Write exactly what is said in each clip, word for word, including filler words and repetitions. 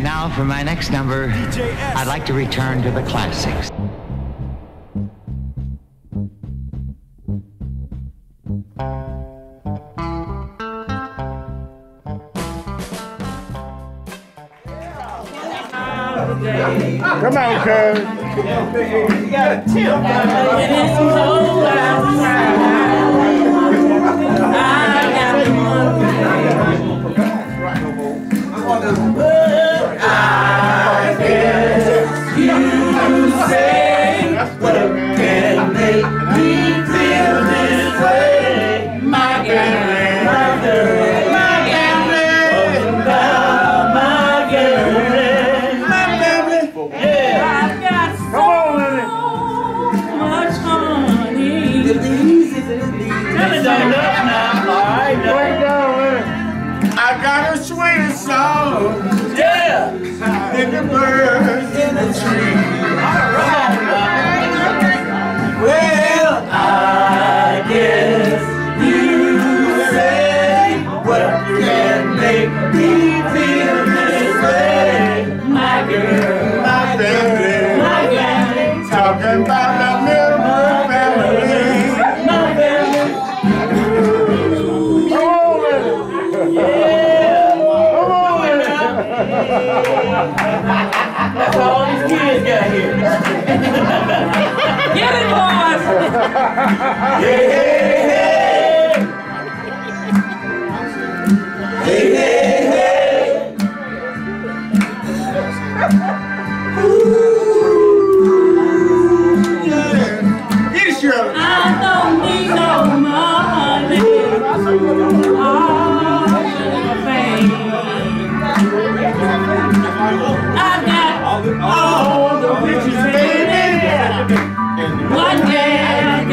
And now for my next number, I'd like to return to the classics. Come on, cuz. You got a tip. I guess you say what can make me feel this way, my girl, my girl, my girl, about my girl, my family. Yeah, I've got so much honey. Tell me don't look now, all right? Where you going? I got a sweet song. Yeah, and the birds in the tree. All right, well, I guess you say what can make me feel this way, my girl, my baby, my girl, talking about the Milburn family, my family. That's all these kids got here. Get it, boys! Hey, hey, hey! Hey, hey, hey! Ooh, yeah. Get it, Shirley. I don't need no money. I got all the riches, baby. What can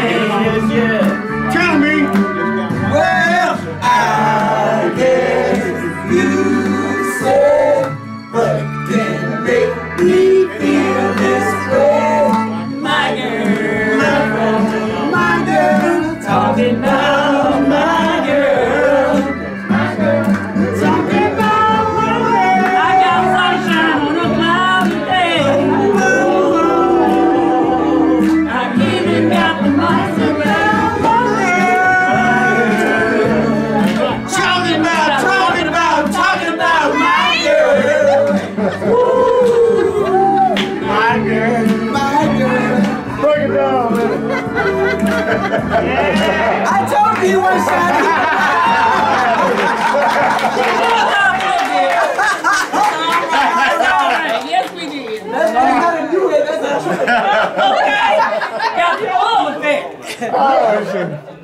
I Tell me. Well, I guess you said what can make me feel this way, my girl, my girl, my girl, talking about my girl, my girl, talking about my girl. I got sunshine on a cloudy day. I even got the money around my girl. Talking about, talking about, talking about my girl. Woo. My girl, my girl. Break it down, man. I told you one shot. Yes, we did. That's how to do it. That's Okay. Got you all with that. Oh, shit.